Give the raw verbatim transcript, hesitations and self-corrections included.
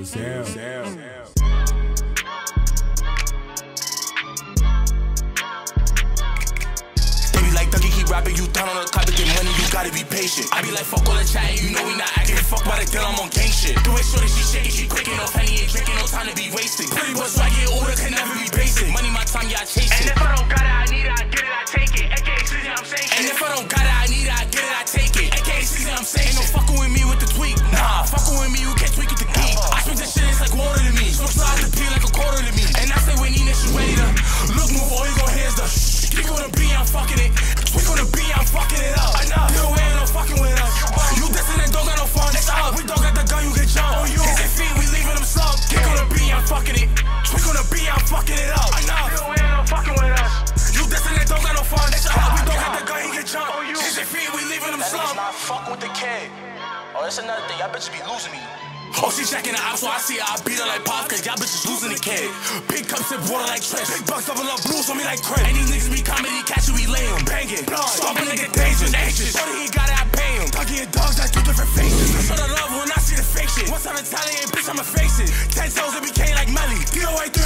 Vizionz. They be like, Dougie, keep rapping, you down on the clock to get money, you gotta be patient. I be like, fuck all the chatting, you know we not acting, fuck by the deal, I'm on gang shit. Do it sure that she shaking, she quicking, no penny ain't drinking, no time to be wasting. Pretty boy swag, get older, can never be basic. Money, my time, yeah, I chase it. And if I don't got it, I need it, I get it, I take it. A K A season, I'm saying shit. And if I don't got it, I need it, I get it, I take it. A K A season, I'm saying ain't no fucking with me with the tweak. Nah, fucking with me, you can't tweak it the geek. I spit this shit, it's like water to me. So size to pee like a quarter to me. And I say when Nina, she ready to look, move, all you gon' hear is the shh. Tweak on the beat, I'm fucking it. Tweak on the beat, I'm fucking it up. I know, you ain't no fucking with us. You dissing and don't got no fun. It's up. We don't got the gun, you get jumped. On you, hit their feet, we leaving them slump. Kick on the beat, I'm fucking it. Tweak on the beat, I'm fucking it up. I know, You ain't no fucking with us. you dissing and don't got no fun. It's up. We don't got the gun, he get jumped. On you. Hit their feet, we leaving them That nigga's slump. not fucking with the kid. Oh, that's another thing. Y'all bitches be losing me. Oh, she checking her out, so I see her, I beat her like pop, cause y'all bitches losing the kid. Big cups sip water like Trish. Big bucks double up blues on me like Chris. And these niggas be comedy, catch you, we lay em. Banging, stomping nigga dangerous, anxious. Shorty, he got it, I pay him. Dougie and dogs, like two different faces. Show the love when I see the fake shit. Once I'm Italian, bitch, I'ma face it. Ten toes, it became like Melly. D O A three